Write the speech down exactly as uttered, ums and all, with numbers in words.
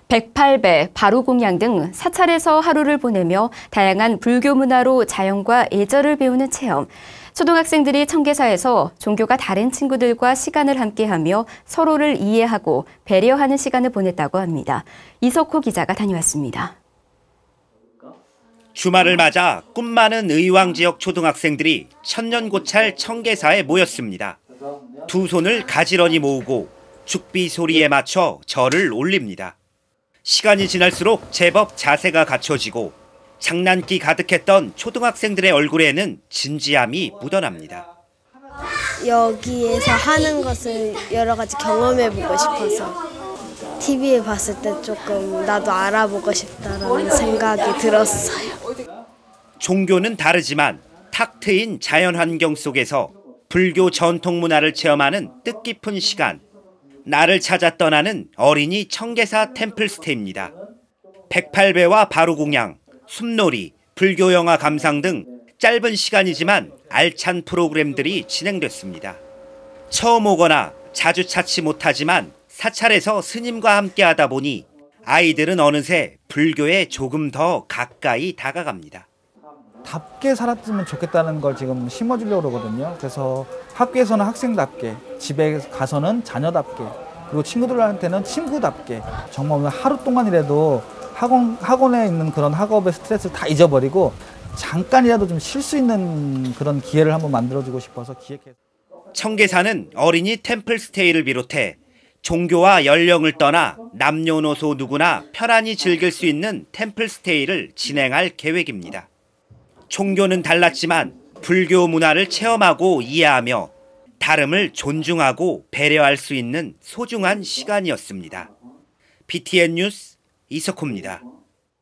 백팔 배, 바로공양 등 사찰에서 하루를 보내며 다양한 불교 문화로 자연과 예절을 배우는 체험. 초등학생들이 청계사에서 종교가 다른 친구들과 시간을 함께하며 서로를 이해하고 배려하는 시간을 보냈다고 합니다. 이석호 기자가 다녀왔습니다. 주말을 맞아 꿈 많은 의왕 지역 초등학생들이 천년고찰 청계사에 모였습니다. 두 손을 가지런히 모으고 죽비 소리에 맞춰 절을 올립니다. 시간이 지날수록 제법 자세가 갖춰지고 장난기 가득했던 초등학생들의 얼굴에는 진지함이 묻어납니다. 여기에서 하는 것을 여러 가지 경험해보고 싶어서 티비에 봤을 때 조금 나도 알아보고 싶다는 생각이 들었어요. 종교는 다르지만 탁 트인 자연환경 속에서 불교 전통 문화를 체험하는 뜻깊은 시간. 나를 찾아 떠나는 어린이 청계사 템플스테이입니다. 백팔 배와 바로공양, 숲놀이, 불교 영화 감상 등 짧은 시간이지만 알찬 프로그램들이 진행됐습니다. 처음 오거나 자주 찾지 못하지만 사찰에서 스님과 함께하다 보니 아이들은 어느새 불교에 조금 더 가까이 다가갑니다. 답게 살았으면 좋겠다는 걸 지금 심어주려고 그러거든요. 그래서 학교에서는 학생답게, 집에 가서는 자녀답게, 그리고 친구들한테는 친구답게, 정말 오늘 하루 동안이라도 학원, 학원에 있는 그런 학업의 스트레스를 다 잊어버리고 잠깐이라도 좀 쉴 수 있는 그런 기회를 한번 만들어주고 싶어서 기획해서. 청계사는 어린이 템플스테이를 비롯해 종교와 연령을 떠나 남녀노소 누구나 편안히 즐길 수 있는 템플스테이를 진행할 계획입니다. 종교는 달랐지만 불교 문화를 체험하고 이해하며 다름을 존중하고 배려할 수 있는 소중한 시간이었습니다. 비티엔 뉴스 이석호입니다.